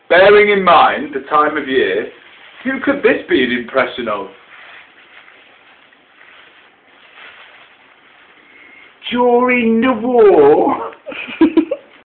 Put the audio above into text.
Bearing in mind the time of year, who could this be an impression of? During the war.